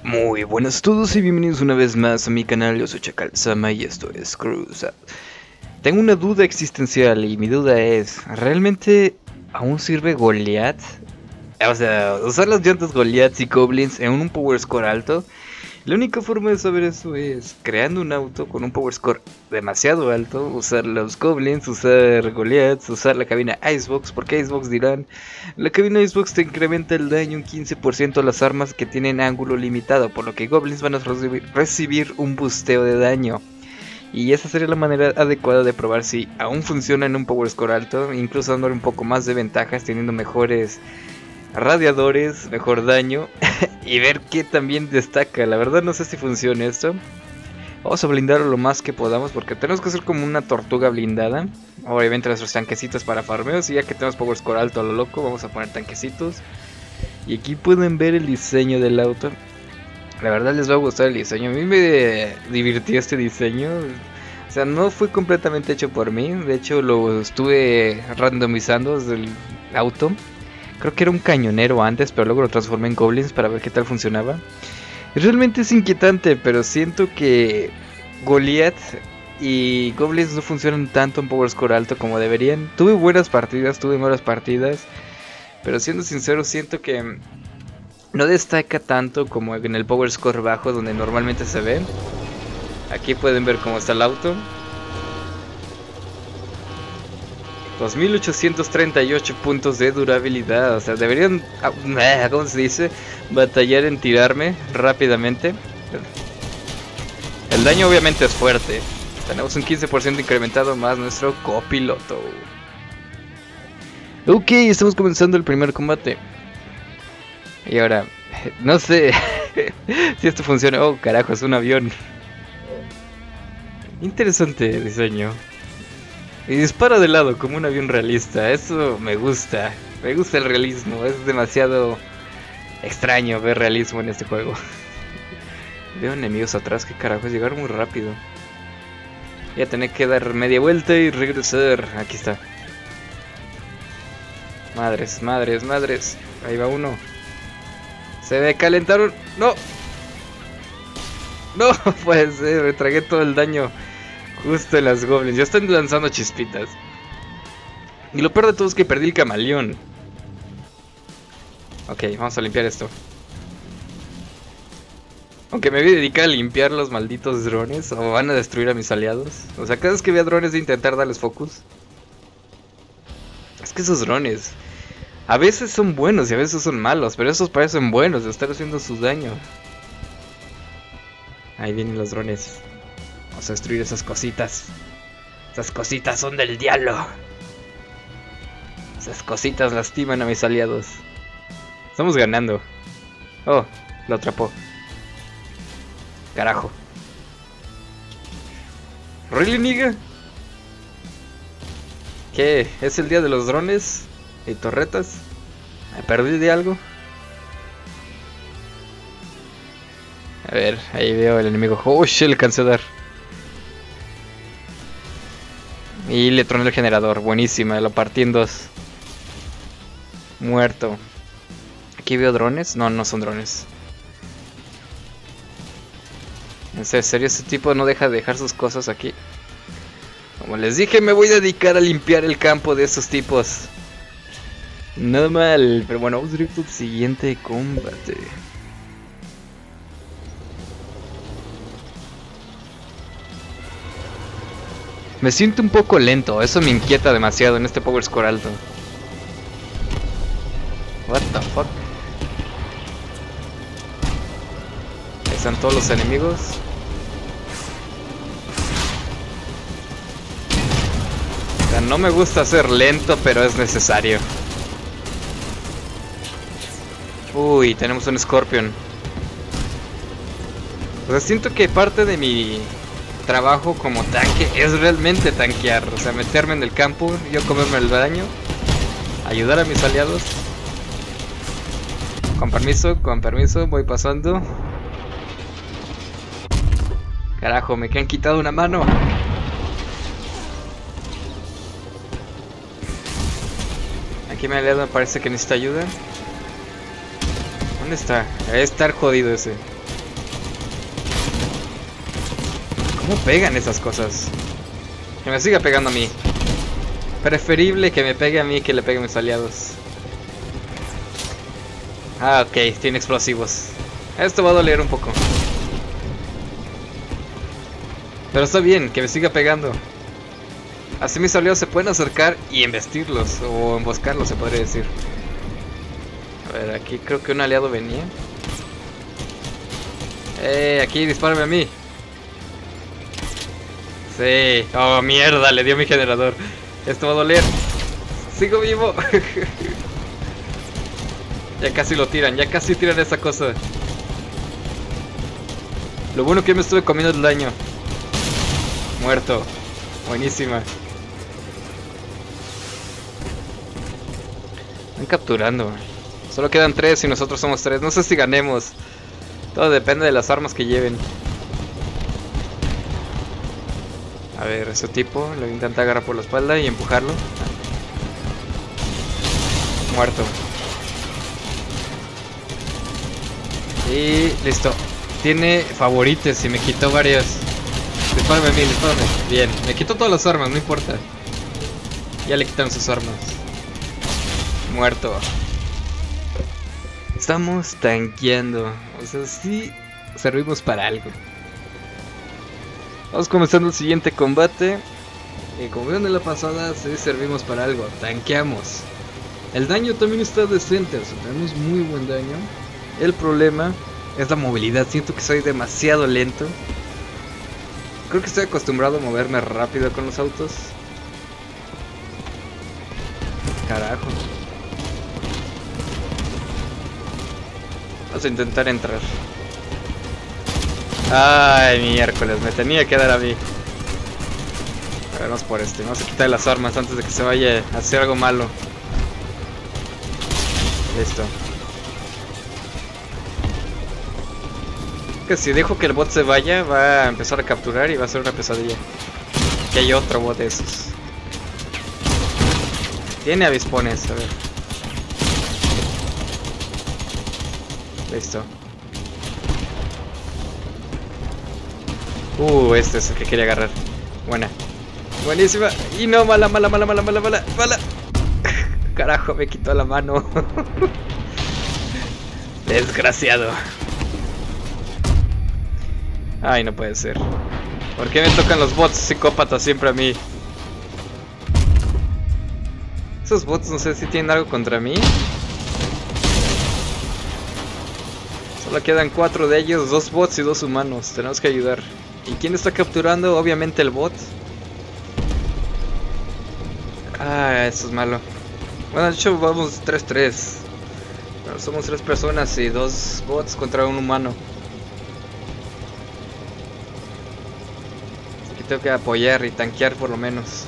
Muy buenas a todos y bienvenidos una vez más a mi canal. Yo soy Chacal Sama y esto es Cruza. Tengo una duda existencial y mi duda es, ¿realmente aún sirve Goliath? O sea, usar las llantas Goliath y Goblins en un power score alto. La única forma de saber eso es creando un auto con un power score demasiado alto, usar los Goblins, usar Goliaths, usar la cabina Icebox, porque Icebox dirán, la cabina Icebox te incrementa el daño un 15% a las armas que tienen ángulo limitado, por lo que Goblins van a recibir un busteo de daño. Y esa sería la manera adecuada de probar si aún funciona en un power score alto, incluso dándole un poco más de ventajas, teniendo mejores radiadores, mejor daño y ver qué también destaca. La verdad no sé si funciona esto. Vamos a blindarlo lo más que podamos porque tenemos que hacer como una tortuga blindada. Obviamente nuestros tanquecitos para farmeos, y ya que tenemos power score alto a lo loco, vamos a poner tanquecitos. Y aquí pueden ver el diseño del auto. La verdad les va a gustar el diseño. A mí me divirtió este diseño. O sea, no fue completamente hecho por mí. De hecho lo estuve randomizando desde el auto. Creo que era un cañonero antes, pero luego lo transformé en Goblins para ver qué tal funcionaba. Realmente es inquietante, pero siento que Goliath y Goblins no funcionan tanto en power score alto como deberían. Tuve buenas partidas, tuve malas partidas, pero siendo sincero siento que no destaca tanto como en el power score bajo donde normalmente se ve. Aquí pueden ver cómo está el auto. 2838 puntos de durabilidad. O sea, deberían, ¿cómo se dice? Batallar en tirarme rápidamente. El daño obviamente es fuerte. Tenemos un 15% incrementado más nuestro copiloto. Ok, estamos comenzando el primer combate. Y ahora, no sé si esto funciona. Oh, carajo, es un avión. Interesante diseño. Y dispara de lado como un avión realista. Eso me gusta. Me gusta el realismo. Es demasiado extraño ver realismo en este juego. Veo enemigos atrás. ¿Qué carajos? Llegaron muy rápido. Voy a tener que dar media vuelta y regresar. Aquí está. Madres, madres, madres. Ahí va uno. Se me calentaron. ¡No! No puede ser. Me tragué todo el daño. Justo en las Goblins, ya están lanzando chispitas. Y lo peor de todo es que perdí el camaleón. Ok, vamos a limpiar esto. Aunque me voy a dedicar a limpiar los malditos drones, o van a destruir a mis aliados. O sea, cada vez que vea drones voy a intentar darles focus. Es que esos drones a veces son buenos y a veces son malos, pero esos parecen buenos de estar haciendo su daño. Ahí vienen los drones. Vamos a destruir esas cositas. Esas cositas son del diablo. Esas cositas lastiman a mis aliados. Estamos ganando. Oh, lo atrapó. Carajo. ¿Really, nigga? ¿Qué? ¿Es el día de los drones y torretas? ¿Me perdí de algo? A ver, ahí veo el enemigo. Oh, shit, le alcancé a dar. Y le troné el generador, buenísima, lo partí en dos. Muerto. Aquí veo drones, no, no son drones. En serio, ese tipo no deja de dejar sus cosas aquí. Como les dije, me voy a dedicar a limpiar el campo de esos tipos. No mal, pero bueno, vamos directo al siguiente combate. Me siento un poco lento, eso me inquieta demasiado en este power score alto. What the fuck. Ahí están todos los enemigos. O sea, no me gusta ser lento, pero es necesario. Uy, tenemos un Scorpion. O sea, siento que parte de mi trabajo como tanque es realmente tanquear, o sea, meterme en el campo, yo comerme el daño, ayudar a mis aliados. Con permiso, voy pasando. Carajo, me han quitado una mano. Aquí mi aliado me parece que necesita ayuda. ¿Dónde está? Debe estar jodido ese. ¿Cómo pegan esas cosas? Que me siga pegando a mí. Preferible que me pegue a mí que le pegue a mis aliados. Ah, ok, tiene explosivos. Esto va a doler un poco. Pero está bien, que me siga pegando. Así mis aliados se pueden acercar y embestirlos. O emboscarlos, se podría decir. A ver, aquí creo que un aliado venía. Aquí, dispárame a mí. Sí. Oh, mierda, le dio mi generador. Esto va a doler. Sigo vivo. Ya casi lo tiran, ya casi tiran esa cosa. Lo bueno que me estuve comiendo el daño. Muerto. Buenísima. Están capturando. Solo quedan 3 y nosotros somos 3. No sé si ganemos. Todo depende de las armas que lleven. A ver, ese tipo lo intenta agarrar por la espalda y empujarlo. Muerto. Y listo. Tiene favorites y me quitó varias. Dispárame a mí, dispárame. Bien, me quitó todas las armas, no importa. Ya le quitaron sus armas. Muerto. Estamos tanqueando. O sea, sí servimos para algo. Vamos comenzando el siguiente combate. Y como vieron en la pasada, sí servimos para algo. Tanqueamos. El daño también está decente. O sea, tenemos muy buen daño. El problema es la movilidad. Siento que soy demasiado lento. Creo que estoy acostumbrado a moverme rápido con los autos. Carajo. Vamos a intentar entrar. Ay, miércoles, me tenía que dar a mí. A ver, vamos por este. Vamos a quitar las armas antes de que se vaya a hacer algo malo. Listo. Que si dejo que el bot se vaya, va a empezar a capturar y va a ser una pesadilla. Que hay otro bot de esos. Tiene avispones, a ver. Listo. Este es el que quería agarrar. Buena. Buenísima. Y no, mala. Carajo, me quitó la mano. Desgraciado. Ay, no puede ser. ¿Por qué me tocan los bots psicópatas siempre a mí? Esos bots no sé si tienen algo contra mí. Solo quedan 4 de ellos, 2 bots y 2 humanos. Tenemos que ayudar. ¿Y quién está capturando? Obviamente el bot. Ah, eso es malo. Bueno, de hecho vamos 3-3. Bueno, somos 3 personas y 2 bots contra un humano. Aquí tengo que apoyar y tanquear por lo menos.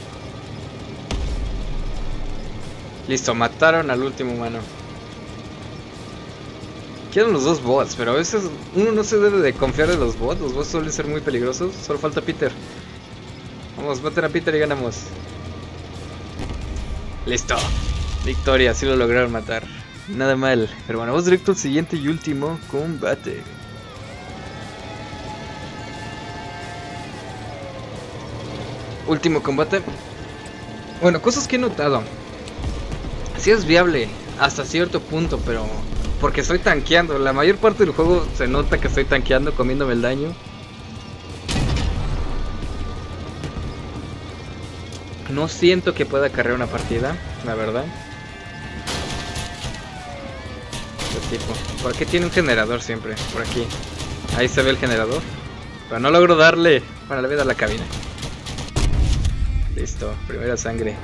Listo, mataron al último humano. Quedan los 2 bots, pero a veces uno no se debe de confiar en los bots. Los bots suelen ser muy peligrosos. Solo falta Peter. Vamos, maten a Peter y ganamos. Listo. Victoria, así lo lograron matar. Nada mal. Pero bueno, vamos directo al siguiente y último combate. Último combate. Bueno, cosas que he notado. Sí es viable hasta cierto punto, pero... porque estoy tanqueando. La mayor parte del juego se nota que estoy tanqueando, comiéndome el daño. No siento que pueda cargar una partida, la verdad. Este tipo. ¿Por qué tiene un generador siempre? Por aquí. Ahí se ve el generador. Pero no logro darle para la vida a la cabina. Listo, primera sangre.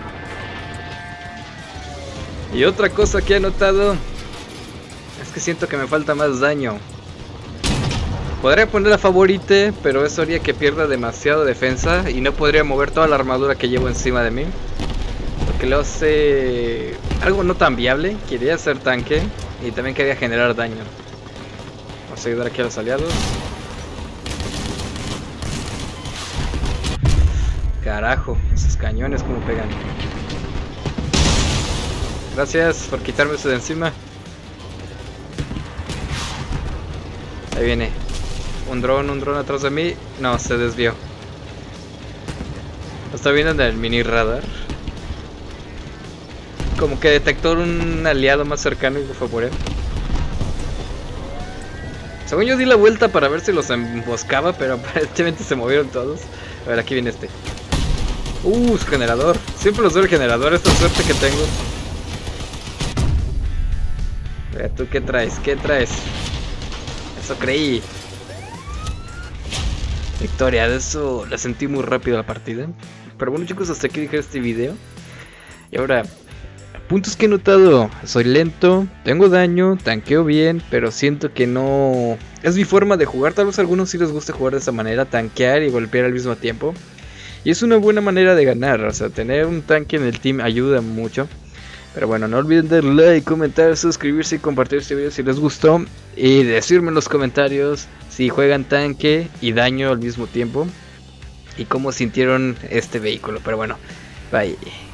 Y otra cosa que he notado es que siento que me falta más daño. Podría poner a favorite, pero eso haría que pierda demasiado defensa y no podría mover toda la armadura que llevo encima de mí. Porque lo hace algo no tan viable. Quería hacer tanque y también quería generar daño. Vamos a ayudar aquí a los aliados. Carajo, esos cañones como pegan. Gracias por quitarme eso de encima. Ahí viene. Un dron atrás de mí. No, se desvió. Está viendo en el mini radar. Como que detectó un aliado más cercano y fue por él. Según yo di la vuelta para ver si los emboscaba, pero aparentemente se movieron todos. A ver, aquí viene este. Su generador. Siempre los doy el generador, esta suerte que tengo. A ver, ¿tú qué traes? ¿Qué traes? Eso creí. Victoria, de eso la sentí muy rápido la partida. Pero bueno chicos, hasta aquí dejé este video. Y ahora, puntos que he notado: soy lento, tengo daño, tanqueo bien, pero siento que no es mi forma de jugar. Tal vez a algunos sí les guste jugar de esa manera, tanquear y golpear al mismo tiempo. Y es una buena manera de ganar, o sea, tener un tanque en el team ayuda mucho. Pero bueno, no olviden darle like, comentar, suscribirse y compartir este video si les gustó. Y decirme en los comentarios si juegan tanque y daño al mismo tiempo y cómo sintieron este vehículo. Pero bueno, bye.